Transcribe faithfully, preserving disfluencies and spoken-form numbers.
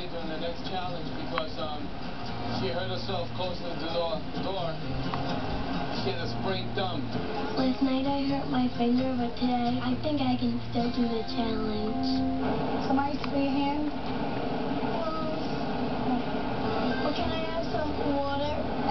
during the next challenge because um, she hurt herself close to the door. The door. She had a sprained thumb. Last night I hurt my finger, but today I think I can still do the challenge. Some ice for your hand? Well, can I have some water?